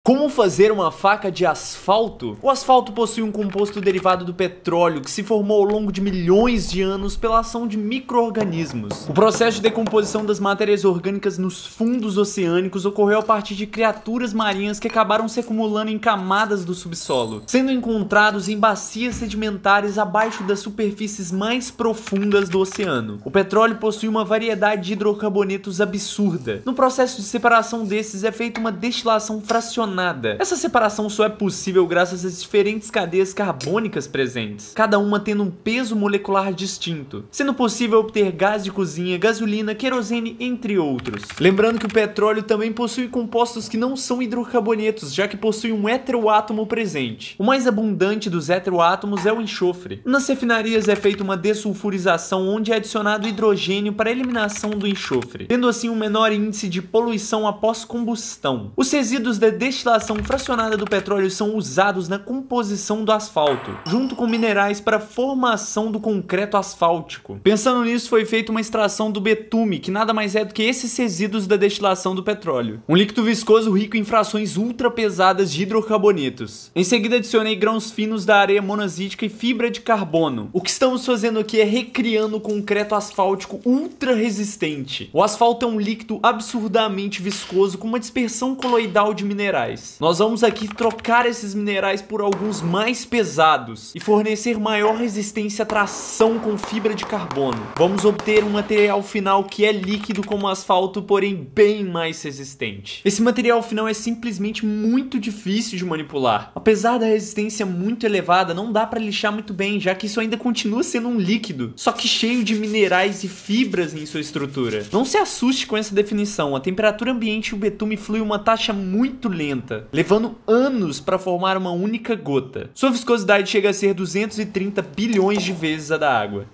Como fazer uma faca de asfalto? O asfalto possui um composto derivado do petróleo que se formou ao longo de milhões de anos pela ação de micro-organismos. O processo de decomposição das matérias orgânicas nos fundos oceânicos ocorreu a partir de criaturas marinhas que acabaram se acumulando em camadas do subsolo, sendo encontrados em bacias sedimentares abaixo das superfícies mais profundas do oceano. O petróleo possui uma variedade de hidrocarbonetos absurda. No processo de separação desses é feita uma destilação fracionada. Essa separação só é possível graças às diferentes cadeias carbônicas presentes, cada uma tendo um peso molecular distinto, sendo possível obter gás de cozinha, gasolina, querosene, entre outros. Lembrando que o petróleo também possui compostos que não são hidrocarbonetos, já que possui um heteroátomo presente. O mais abundante dos heteroátomos é o enxofre. Nas refinarias é feita uma dessulfurização onde é adicionado hidrogênio para a eliminação do enxofre, tendo assim um menor índice de poluição após combustão. Os resíduos da destilação fracionada do petróleo são usados na composição do asfalto, junto com minerais para a formação do concreto asfáltico. Pensando nisso, foi feita uma extração do betume, que nada mais é do que esses resíduos da destilação do petróleo. Um líquido viscoso rico em frações ultra pesadas de hidrocarbonetos. Em seguida adicionei grãos finos da areia monazítica e fibra de carbono. O que estamos fazendo aqui é recriando o concreto asfáltico ultra resistente. O asfalto é um líquido absurdamente viscoso com uma dispersão coloidal de minerais. Nós vamos aqui trocar esses minerais por alguns mais pesados e fornecer maior resistência à tração com fibra de carbono. Vamos obter um material final que é líquido como asfalto, porém bem mais resistente. Esse material final é simplesmente muito difícil de manipular. Apesar da resistência muito elevada, não dá para lixar muito bem, já que isso ainda continua sendo um líquido, só que cheio de minerais e fibras em sua estrutura. Não se assuste com essa definição, a temperatura ambiente e o betume flui uma taxa muito lenta, levando anos para formar uma única gota. Sua viscosidade chega a ser 230 bilhões de vezes a da água.